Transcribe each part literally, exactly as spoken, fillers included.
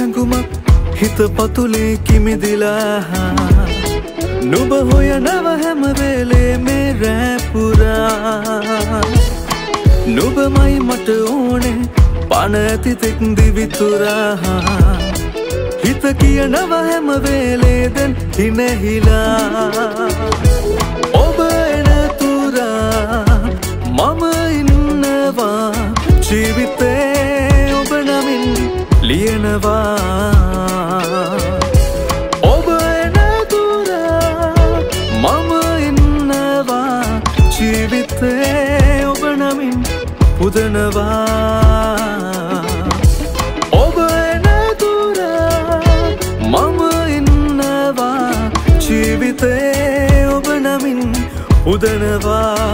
හැඟුමක් හිත පතුලේ කිමිදිලා නුඹ හොයනව හැම වෙලේම රෑ පුරා නුඹමයි මට ඕනේ පණ ඇති තෙක් දිවිතුරා හිත කියනව හැම වෙලේ දැන් හිනහිලා ඔබ එන තුරා මම ඉන්නවා ජීවිතේ ඔබ නමින් ලියනවා ඔබ එන තුරා මම ඉන්නවා ජීවිතේ ඔබ නමින් පුදනවා ඔබ එන තුරා මම ඉන්නවා ජීවිතේ ඔබ නමින් පුදනවා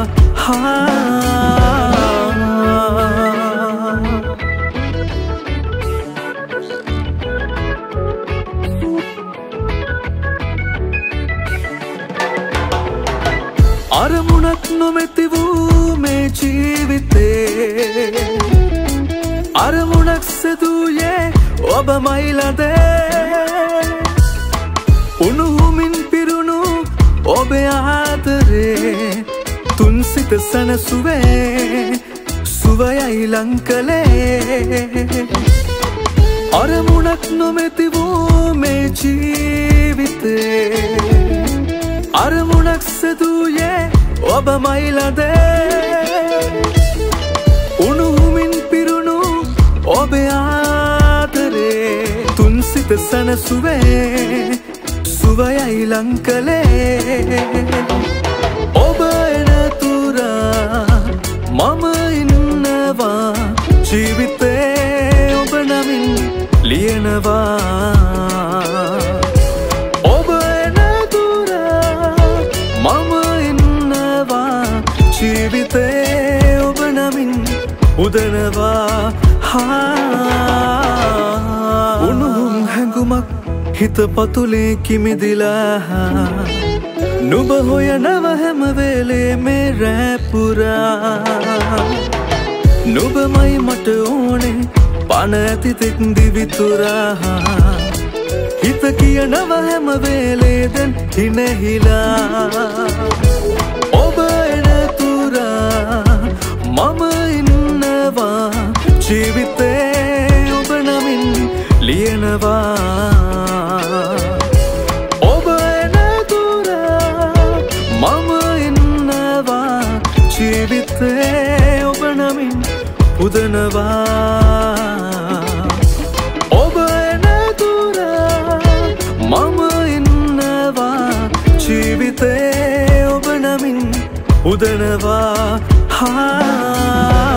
අරමුණක් නොමැති වූ මේ ජීවිතේ අරමුණක් සිදුවේ ඔබමයි ළඟ උණුහුමින් පිරුණු ඔබේ ආදරේ තුන් සිත සනසුවේ සුවයයි ලංකලේ අරමුණක් නොමැති වූ මේ ජීවිතේ අරමුණක් සිදුවේ ඔබමයි ළඟ උණුහුමින් පිරුණු ඔබේ ආදරේ තුන් සිත සනසුවේ සුවයයි ලංකලේ ඔබ එන තුරා මම ඉන්නවා ජීවිතේ ඔබ නමින් ලියනවා ඔබ එන තුරා මම ඉන්නවා ජීවිතේ ඔබ නමින් උදනවා උණුහුම් හැඟුමක් හිත පතුලේ කිමිදිලා නුඹ හොයනව හැම වෙලේම රෑ පුරා නුඹමයි මට ඕනේ පණ ඇති තෙක් දිවිතුරා හිත කියනව හැම වෙලේ දැන් හිනහිලා ඔබ එන තුරා මම ඉන්නවා ජීවිතේ ඔබ නමින් ලියනවා ඔබ එන තුරා මම ඉන්නවා ජීවිතේ ඔබ නමින් පුදනවා ඔබ එන තුරා මම ඉන්නවා ජීවිතේ ඔබ නමින් පුදනවා